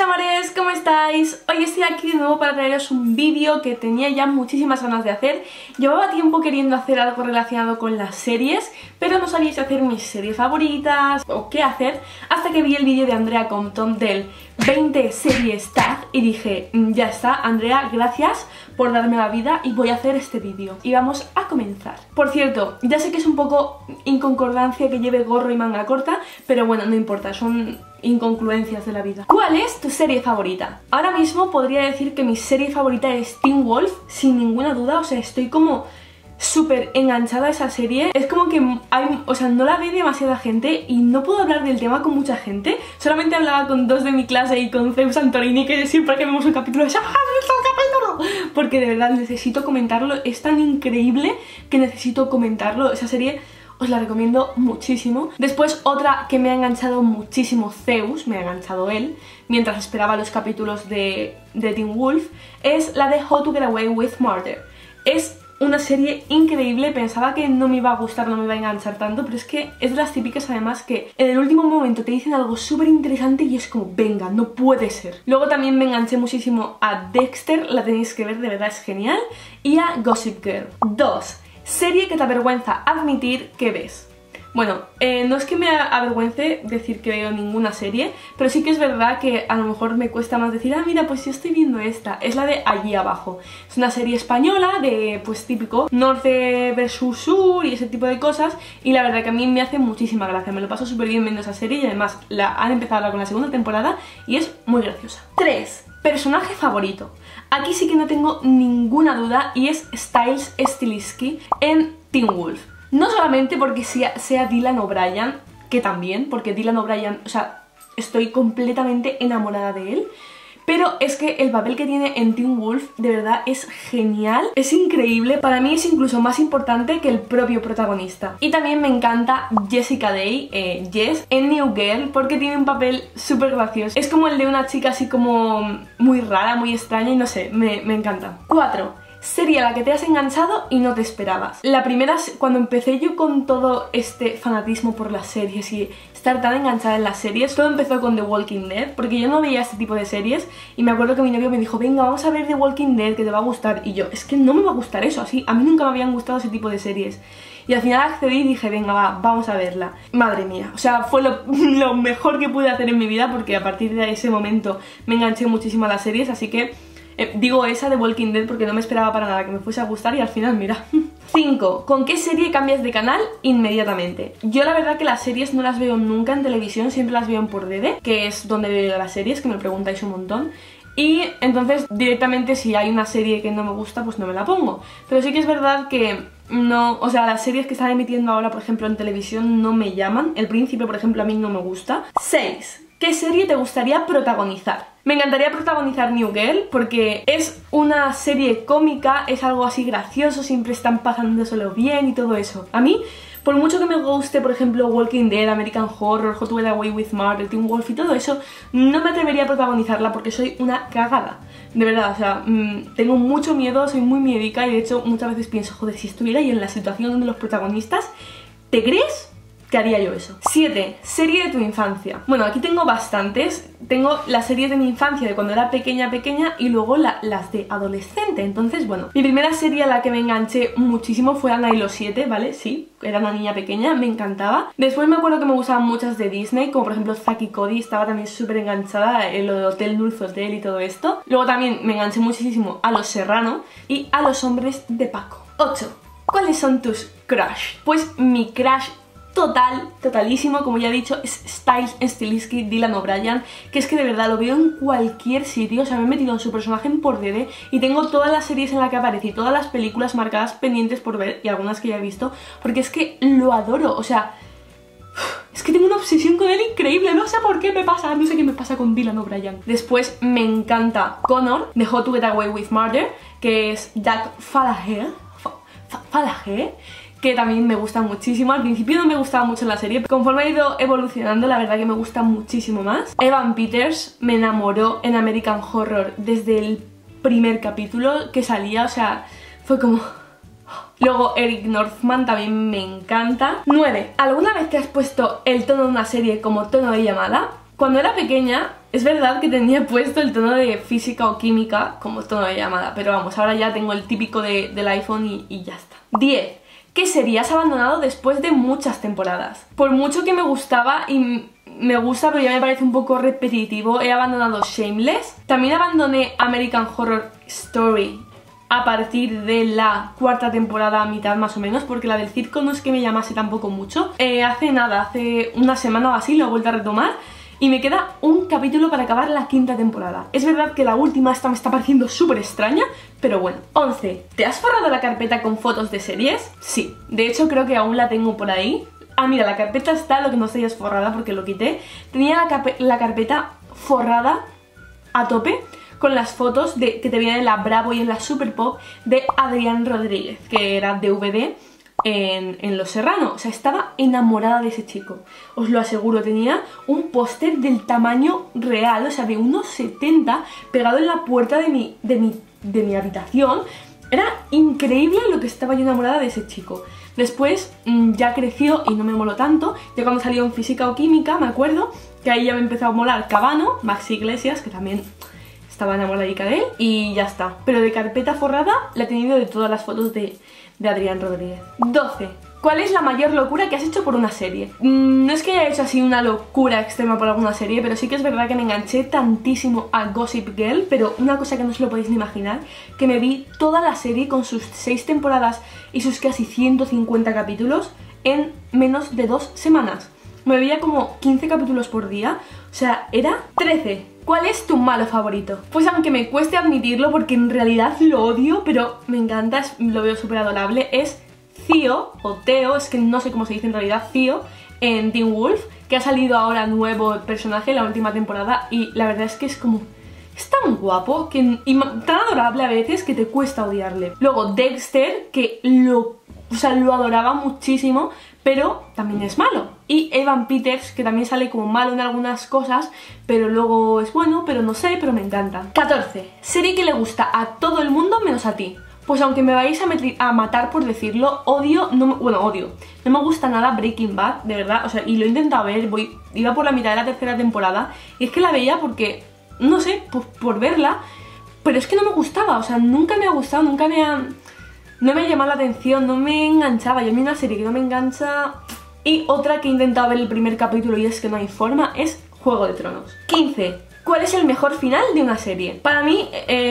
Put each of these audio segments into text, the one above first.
mis amores, ¿cómo estáis? Hoy estoy aquí de nuevo para traeros un vídeo que tenía ya muchísimas ganas de hacer. Llevaba tiempo queriendo hacer algo relacionado con las series, pero no sabía si hacer mis series favoritas o qué hacer, hasta que vi el vídeo de Andrea Compton del 20 series tag y dije, ya está, Andrea, gracias por darme la vida y voy a hacer este vídeo. Y vamos a comenzar. Por cierto, ya sé que es un poco inconcordancia que lleve gorro y manga corta, pero bueno, no importa, son incongruencias de la vida. ¿Cuál es tu serie favorita? Ahora mismo podría decir que mi serie favorita es Teen Wolf, sin ninguna duda. O sea, estoy como súper enganchada a esa serie. Es como que no la ve demasiada gente y no puedo hablar del tema con mucha gente. Solamente hablaba con dos de mi clase y con Zeus Santorini, que siempre que vemos un capítulo es ¡ah, visto un capítulo! Porque de verdad necesito comentarlo. Es tan increíble que necesito comentarlo. Esa serie os la recomiendo muchísimo. Después otra que me ha enganchado muchísimo, Zeus, me ha enganchado él, mientras esperaba los capítulos de Teen Wolf, es la de How to Get Away with Murder. Es una serie increíble, pensaba que no me iba a gustar, no me iba a enganchar tanto, pero es que es de las típicas además que en el último momento te dicen algo súper interesante y es como, venga, no puede ser. Luego también me enganché muchísimo a Dexter, la tenéis que ver, de verdad es genial, y a Gossip Girl. 2. Serie que te avergüenza admitir que ves. Bueno, no es que me avergüence decir que veo ninguna serie, pero sí que es verdad que a lo mejor me cuesta más decir, ah, mira, pues yo estoy viendo esta. Es la de Allí Abajo. Es una serie española de, pues típico, norte versus sur y ese tipo de cosas. Y la verdad que a mí me hace muchísima gracia. Me lo paso súper bien viendo esa serie y además han empezado con la segunda temporada y es muy graciosa. 3. Personaje favorito. Aquí sí que no tengo ninguna duda y es Styles Stilisky en Teen Wolf. No solamente porque sea Dylan O'Brien, que también, porque Dylan O'Brien, o sea, estoy completamente enamorada de él, pero es que el papel que tiene en Teen Wolf de verdad es genial, es increíble, para mí es incluso más importante que el propio protagonista. Y también me encanta Jessica Day, Jess, en New Girl, porque tiene un papel súper gracioso. Es como el de una chica así como muy rara, muy extraña y no sé, me encanta. 4. Serie a la que te has enganchado y no te esperabas. La primera, cuando empecé yo con todo este fanatismo por las series y estar tan enganchada en las series, todo empezó con The Walking Dead, porque yo no veía este tipo de series y me acuerdo que mi novio me dijo, venga, vamos a ver The Walking Dead, que te va a gustar. Y yo, es que no me va a gustar eso, así, a mí nunca me habían gustado ese tipo de series. Y al final accedí y dije, venga, vamos a verla. Madre mía, o sea, fue lo mejor que pude hacer en mi vida, porque a partir de ese momento me enganché muchísimo a las series, así que digo esa de Walking Dead porque no me esperaba para nada que me fuese a gustar y al final, mira. 5. ¿Con qué serie cambias de canal inmediatamente? Yo la verdad que las series no las veo nunca en televisión, siempre las veo en por DD, que es donde veo las series, que me preguntáis un montón. Y entonces directamente si hay una serie que no me gusta, pues no me la pongo. Pero sí que es verdad que no, o sea, las series que están emitiendo ahora, por ejemplo, en televisión no me llaman. El Príncipe, por ejemplo, a mí no me gusta. 6. ¿Qué serie te gustaría protagonizar? Me encantaría protagonizar New Girl porque es una serie cómica, es algo así gracioso, siempre están pasándoselo bien y todo eso. A mí, por mucho que me guste, por ejemplo, Walking Dead, American Horror, How to Get Away with Murder, Teen Wolf y todo eso, no me atrevería a protagonizarla porque soy una cagada. De verdad, o sea, tengo mucho miedo, soy muy miedica y de hecho muchas veces pienso, joder, si estuviera yo en la situación de los protagonistas, ¿te crees que haría yo eso? 7. Serie de tu infancia. Bueno, aquí tengo bastantes. Tengo las series de mi infancia, de cuando era pequeña y luego las de adolescente. Entonces, bueno, mi primera serie a la que me enganché muchísimo fue Ana y los 7, ¿vale? Sí, era una niña pequeña, me encantaba. Después me acuerdo que me gustaban muchas de Disney, como por ejemplo Zack y Cody, estaba también súper enganchada en lo de Hotel Dulce Hotel y todo esto. Luego también me enganché muchísimo a Los Serrano y a Los Hombres de Paco. 8. ¿Cuáles son tus crush? Pues mi crush totalísimo, como ya he dicho, es Styles Stilisky, Dylan O'Brien, que es que de verdad lo veo en cualquier sitio, o sea, me he metido en su personaje en por DD y tengo todas las series en las que aparece y todas las películas marcadas pendientes por ver y algunas que ya he visto, porque es que lo adoro, o sea, es que tengo una obsesión con él increíble, no sé por qué me pasa, no sé qué me pasa con Dylan O'Brien. Después me encanta Connor, de How to Get Away with Murder, que es Jack Falaher, que también me gusta muchísimo. Al principio no me gustaba mucho en la serie, conforme ha ido evolucionando la verdad que me gusta muchísimo más. Evan Peters me enamoró en American Horror desde el primer capítulo que salía, o sea, fue como... Luego Eric Northman también me encanta. 9. ¿Alguna vez te has puesto el tono de una serie como tono de llamada? Cuando era pequeña, es verdad que tenía puesto el tono de física o química como tono de llamada, pero vamos, ahora ya tengo el típico del iPhone y ya está. 10. ¿Qué serie has abandonado después de muchas temporadas? Por mucho que me gustaba y me gusta, pero ya me parece un poco repetitivo, he abandonado Shameless. También abandoné American Horror Story a partir de la cuarta temporada a mitad más o menos, porque la del circo no es que me llamase tampoco mucho. Hace una semana o así lo he vuelto a retomar y me queda un capítulo para acabar la quinta temporada. Es verdad que la última me está pareciendo súper extraña, pero bueno. 11. ¿Te has forrado la carpeta con fotos de series? Sí, de hecho creo que aún la tengo por ahí. Ah, mira, la carpeta está, lo que no sé ya es forrada porque lo quité. Tenía la carpeta forrada a tope con las fotos que te vienen en la Bravo y en la Super Pop de Adrián Rodríguez, que era DVD en Los Serrano. O sea, estaba enamorada de ese chico, os lo aseguro. Tenía un póster del tamaño real, o sea, de unos 70, pegado en la puerta de mi habitación. Era increíble lo que estaba yo enamorada de ese chico. Después ya creció y no me moló tanto. Ya cuando salió en Física o Química, me acuerdo que ahí ya me empezó a molar Cabano, Maxi Iglesias, que también estaba enamoradica de él, y ya está. Pero de carpeta forrada la he tenido de todas las fotos de Adrián Rodríguez. 12. ¿Cuál es la mayor locura que has hecho por una serie? No es que haya hecho así una locura extrema por alguna serie, pero sí que es verdad que me enganché tantísimo a Gossip Girl, pero una cosa que no os lo podéis ni imaginar, que me vi toda la serie con sus 6 temporadas y sus casi 150 capítulos en menos de 2 semanas. Me veía como 15 capítulos por día, o sea, era 13. ¿Cuál es tu malo favorito? Pues aunque me cueste admitirlo porque en realidad lo odio, pero me encanta, lo veo súper adorable, es Theo, o Theo, es que no sé cómo se dice en realidad, Theo, en Teen Wolf, que ha salido ahora nuevo personaje en la última temporada y la verdad es que es como... es tan guapo y tan adorable a veces que te cuesta odiarle. Luego Dexter, que lo adoraba muchísimo, pero también es malo. Y Evan Peters, que también sale como malo en algunas cosas, pero luego es bueno, pero no sé, pero me encanta. 14. Serie que le gusta a todo el mundo menos a ti. Pues aunque me vais a matar por decirlo, odio. No me gusta nada Breaking Bad, de verdad. O sea, y lo he intentado ver, iba por la mitad de la tercera temporada, y es que la veía porque, no sé, por verla, pero es que no me gustaba, o sea, nunca me ha gustado, no me ha llamado la atención, no me enganchaba. Y a mí una serie que no me engancha... Y otra que he intentado ver el primer capítulo y es que no hay forma, es Juego de Tronos. 15. ¿Cuál es el mejor final de una serie? Para mí,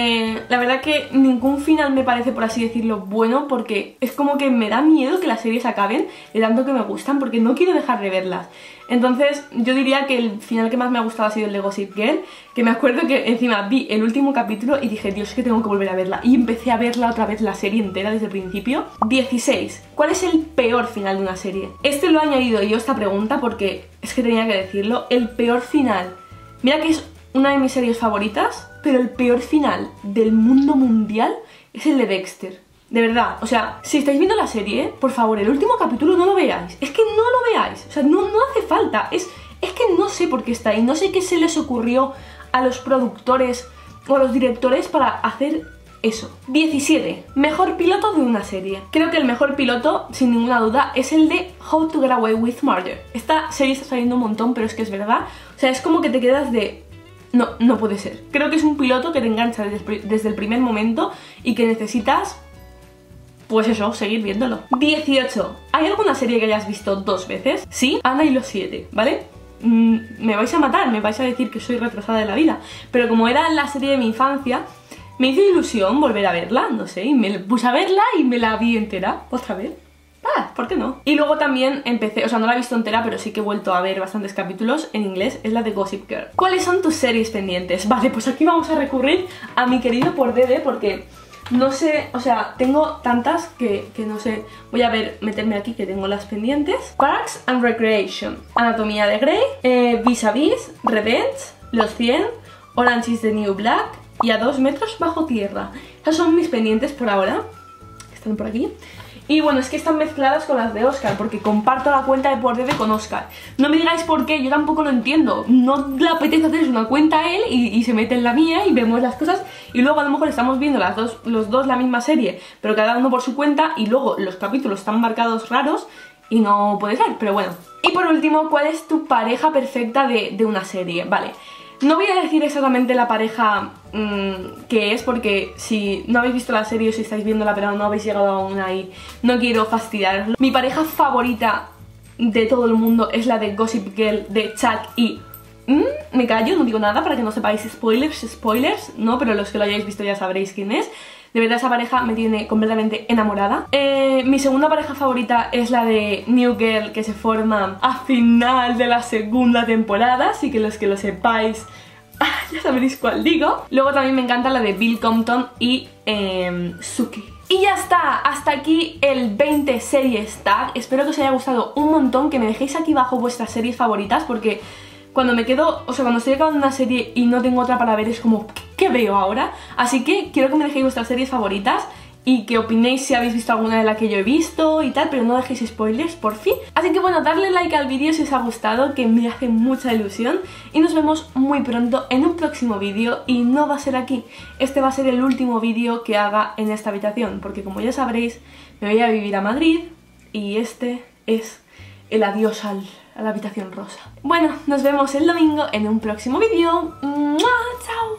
la verdad que ningún final me parece, por así decirlo, bueno, porque es como que me da miedo que las series acaben de tanto que me gustan, porque no quiero dejar de verlas. Entonces yo diría que el final que más me ha gustado ha sido el de Gossip Girl, que me acuerdo que encima vi el último capítulo y dije, Dios, que tengo que volver a verla, y empecé a verla otra vez, la serie entera desde el principio. 16. ¿Cuál es el peor final de una serie? Este lo he añadido yo, esta pregunta, porque es que tenía que decirlo. El peor final, mira que es una de mis series favoritas, pero el peor final del mundo mundial es el de Dexter. De verdad, o sea, si estáis viendo la serie, por favor, el último capítulo no lo veáis. Es que no lo veáis, o sea, no hace falta. Es que no sé por qué está ahí, no sé qué se les ocurrió a los productores o a los directores para hacer eso. 17. Mejor piloto de una serie. Creo que el mejor piloto, sin ninguna duda, es el de How to Get Away with Murder. Esta serie está saliendo un montón, pero es que es verdad. O sea, es como que te quedas de... No puede ser. Creo que es un piloto que te engancha desde el primer momento y que necesitas... pues eso, seguir viéndolo. 18. ¿Hay alguna serie que hayas visto 2 veces? Sí, Ana y los 7, ¿vale? Me vais a matar, me vais a decir que soy retrasada de la vida, pero como era la serie de mi infancia, me hizo ilusión volver a verla, no sé, y me puse a verla y me la vi entera, otra vez. ¿Por qué no? Y luego también empecé, o sea, no la he visto entera, pero sí que he vuelto a ver bastantes capítulos en inglés, es la de Gossip Girl. ¿Cuáles son tus series pendientes? Vale, pues aquí vamos a recurrir a mi querido por DD, porque... no sé, o sea, tengo tantas que no sé. Voy a meterme aquí que tengo las pendientes. Parks and Recreation, Anatomía de Grey, Vis-a-Vis, Revenge, Los 100, Orange is the New Black y A 2 metros bajo tierra. Esas son mis pendientes por ahora, que están por aquí. Y bueno, es que están mezcladas con las de Oscar, porque comparto la cuenta de por DD con Oscar. No me digáis por qué, yo tampoco lo entiendo. No le apetece hacerse una cuenta a él y se mete en la mía y vemos las cosas. Y luego a lo mejor estamos viendo los dos la misma serie, pero cada uno por su cuenta, y luego los capítulos están marcados raros. y no puede ser, pero bueno. Y por último, ¿cuál es tu pareja perfecta de una serie? Vale, no voy a decir exactamente la pareja que es, porque si no habéis visto la serie o si estáis viéndola pero no habéis llegado aún ahí, no quiero fastidiaros. Mi pareja favorita de todo el mundo es la de Gossip Girl, de Chuck y... me callo, no digo nada para que no sepáis spoilers, no, pero los que lo hayáis visto ya sabréis quién es. De verdad esa pareja me tiene completamente enamorada. Mi segunda pareja favorita es la de New Girl, que se forma a final de la segunda temporada, así que los que lo sepáis ya sabréis cuál digo. Luego también me encanta la de Bill Compton y Suki. Y ya está, hasta aquí el 20 series tag. Espero que os haya gustado un montón, que me dejéis aquí abajo vuestras series favoritas, porque cuando me quedo, o sea, cuando estoy acabando una serie y no tengo otra para ver, es como, ¿qué veo ahora? Así que quiero que me dejéis vuestras series favoritas y que opinéis si habéis visto alguna de las que yo he visto y tal, pero no dejéis spoilers, por fin. Así que bueno, darle like al vídeo si os ha gustado, que me hace mucha ilusión, y nos vemos muy pronto en un próximo vídeo, y no va a ser aquí. Este va a ser el último vídeo que haga en esta habitación, porque como ya sabréis, me voy a vivir a Madrid y este es el adiós a la habitación rosa. Bueno, nos vemos el domingo en un próximo vídeo. ¡Mua! ¡Chao!